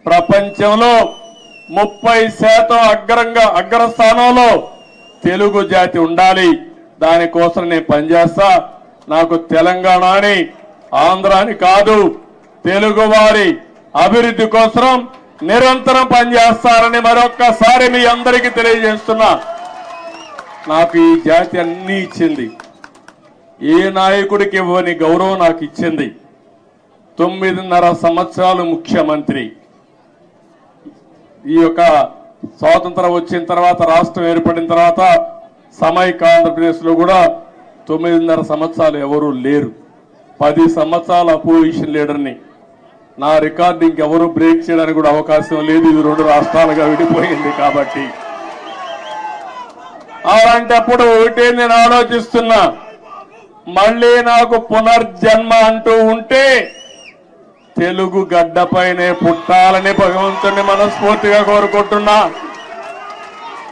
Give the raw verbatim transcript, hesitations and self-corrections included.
ప్రపంచంలో ముప్పై శాతం అగ్రంగా అగ్రస్థానంలో తెలుగు జాతి ఉండాలి. దానికోసం నేను పనిచేస్తా. నాకు తెలంగాణ అని ఆంధ్ర అని కాదు, తెలుగు వారి అభివృద్ధి కోసం నిరంతరం పనిచేస్తారని మరొక్కసారి మీ అందరికీ తెలియజేస్తున్నా. నాకు ఈ జాతి అన్ని ఇచ్చింది. ఏ నాయకుడికి ఇవ్వని గౌరవం నాకు ఇచ్చింది. తొమ్మిదిన్నర సంవత్సరాలు ముఖ్యమంత్రి. ఈ యొక్క స్వాతంత్రం వచ్చిన తర్వాత, రాష్ట్రం ఏర్పడిన తర్వాత సమైక్య ఆంధ్రప్రదేశ్ లో కూడా తొమ్మిదిన్నర సంవత్సరాలు ఎవరూ లేరు. పది సంవత్సరాల అపోజిషన్ లీడర్ని. నా రికార్డు ఇంకెవరూ బ్రేక్ చేయడానికి కూడా అవకాశం లేదు. ఇది రెండు రాష్ట్రాలుగా విడిపోయింది కాబట్టి. అలాంటప్పుడు ఒకటే నేను ఆలోచిస్తున్నా, మళ్ళీ నాకు పునర్జన్మ అంటూ ఉంటే తెలుగు గడ్డపైనే పుట్టాలని భగవంతుని మనస్ఫూర్తిగా కోరుకుంటున్నా.